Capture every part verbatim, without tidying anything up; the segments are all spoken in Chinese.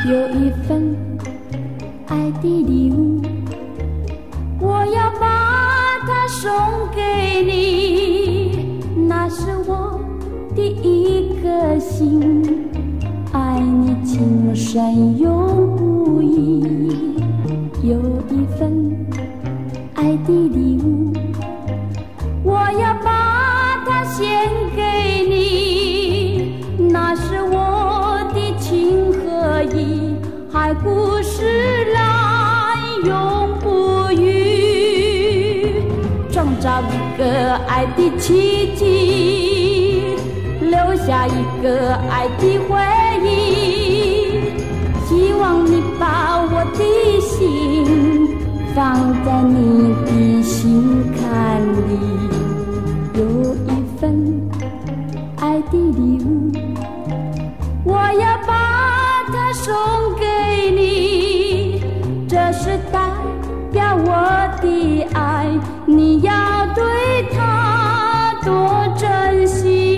有一份爱的礼物，我要把它送给你，那是我的一颗心，爱你情深永不移。有一份爱的礼物，我要把它献给你，那是我的情和义，海枯石烂永不渝，创造一个爱的奇迹，留下一个爱的回忆，希望你把我的心放在你的心坎里。有一份爱的礼物，我要把它送给你，这是代表我的爱，你要对它多珍惜。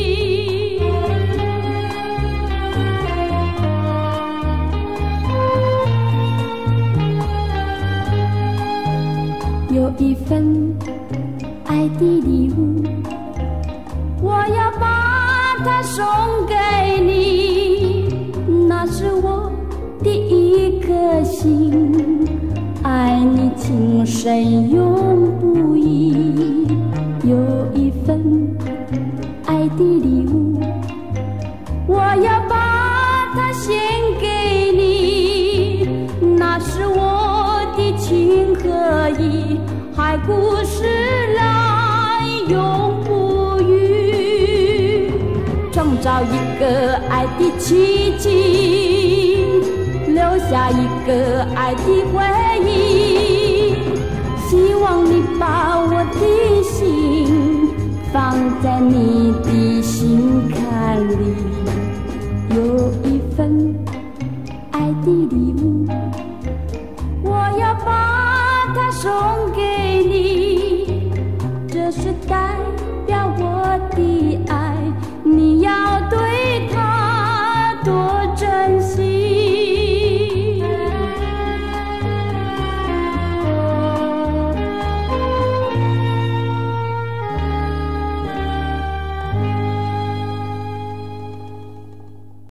有一份爱的礼物，我要把它送给你，那是我的一颗心，爱你情深永不移。有一份爱的礼物，我要把它献给你，那是我的情和义，海枯石烂永不渝，创造一个爱的奇迹，留下一个爱的回忆，希望你把我的心放在你的